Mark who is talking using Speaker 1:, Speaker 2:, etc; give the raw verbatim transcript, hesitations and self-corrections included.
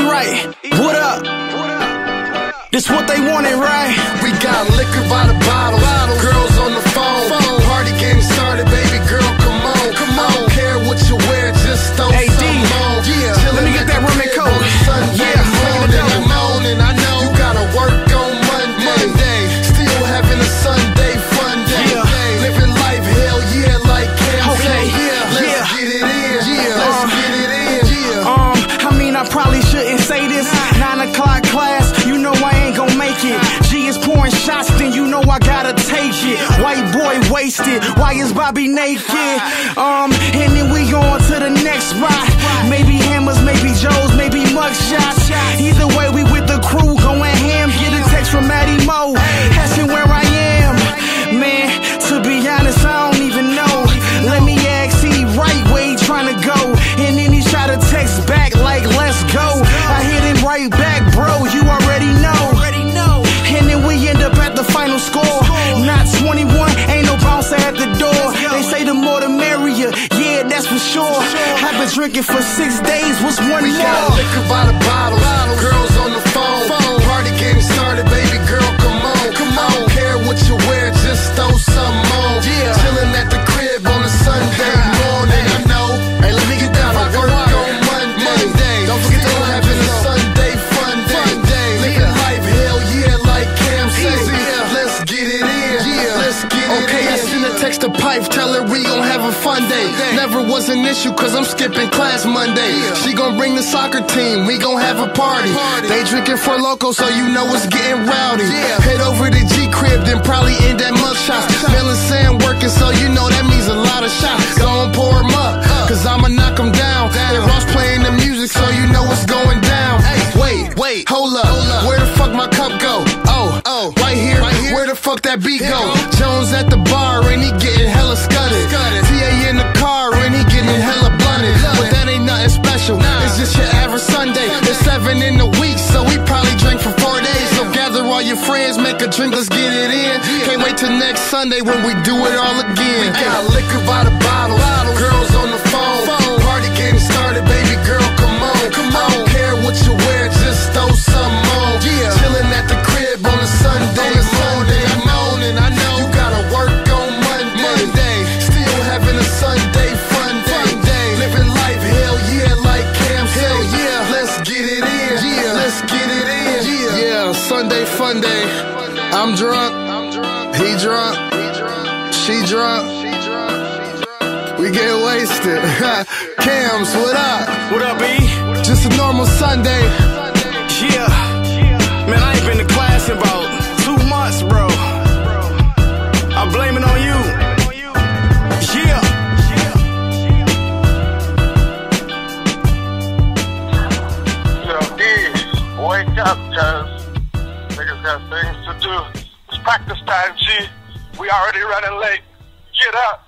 Speaker 1: right. What up? This what they wanted, right?
Speaker 2: We got liquor by the bottle, girls on the phone, party getting started, baby girl, come on, come on. I don't care what you wear, just throw
Speaker 1: hey,
Speaker 2: something on.
Speaker 1: Yeah, let me get that rum and coke.
Speaker 2: Yeah, morning, I'm on and I know you gotta work on Monday. Monday. Still having a Sunday fun day. Yeah. Living life, hell yeah, like Cam
Speaker 1: okay.
Speaker 2: say. Yeah, let's
Speaker 1: yeah.
Speaker 2: get it in. Yeah, let's
Speaker 1: um,
Speaker 2: get it in. Yeah.
Speaker 1: Um, I mean, I probably shouldn't say this. Nine o'clock class, you know I ain't gon' make it. G is pouring shots, then you know I gotta take it. White boy wasted, why is Bobby naked? Um, and then we on to the next spot. Maybe hammers, maybe Joes, maybe mugshots. Either way, we with the crew going ham. Get a text from Maddie Mo, asking where I am. Man, to be honest, I don't even know. Let me ask he right where he tryna go. And then he try to text back like let's go. I hit him right back, bro, you already know. And then we end up at the final score. Not twenty-one, ain't no bouncer at the door. They say the more the merrier, yeah, that's for sure. I've been drinking for six days, what's one
Speaker 2: we
Speaker 1: more?
Speaker 2: We got liquor by the bottle, girls on the phone, party getting started, baby girl, come on, come on. I don't care what you wear, just throw something on. Yeah. Chilling at the crib on a Sunday morning, I know. Hey, let me get that work on Monday. Monday. Don't forget to having a Sunday fun day. day. Living life, hell yeah, like Cam say. Yeah. Let's get it in. Yeah. Let's get it okay, in. Okay, I send a text to Pipe, tell her we gon' have a fun day. Never was an issue, cause I'm skipping class Monday. Yeah. She gon' bring the soccer team, we gon' have a party. party. They drinking for local, so you know it's getting rowdy. Yeah. Head over to G Crib, then probably end at mugshots. Feeling Sam working, so you know that means a lot of shots. Gon' pour 'em up, cause I'ma knock 'em down. And Ross playing the music, so you know what's going down. Wait, wait, hold up, where the fuck my cup go? Oh, oh, right here, where the fuck that beat go? Jones at the bar, and he getting hella scudded. T A in the car, and he getting hella blunted. But that ain't nothing special, it's just your average Sunday. It's seven in the week, so we probably drink for four days. So gather all your friends, make a drink, let's get it in. Can't wait till next Sunday when we do it all again. We got liquor by the bottle, girls on the phone, party getting started, baby girl, come on, come on. I don't care what you wear, just throw something on. Yeah. Chilling at the crib on a Sunday morning, I'm on and I know you gotta work on Monday. Monday. Still having a Sunday fun day. day. Living life, hell yeah, like Cam say. Yeah, let's get it in. Yeah, let's get it in. Yeah, yeah, Sunday fun day. I'm drunk, he drunk, she drunk. We get wasted. Cams, what up?
Speaker 1: What up, E?
Speaker 2: Just a normal Sunday.
Speaker 1: Yeah. Man, I ain't been to class in about two months, bro. I blame it on you. Yeah.
Speaker 3: Yo, D, wake up, cuz niggas got things to do. It's practice time, G. We already running late. Get up.